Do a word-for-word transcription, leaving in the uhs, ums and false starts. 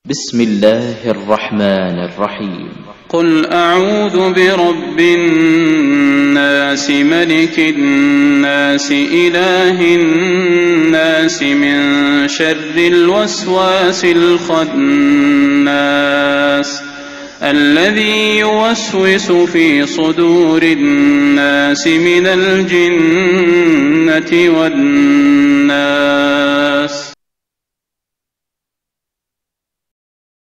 بسم الله الرحمن الرحيم. قل أعوذ برب الناس ملك الناس إله الناس من شر الوسواس الخناس الذي يوسوس في صدور الناس من الجنة والناس.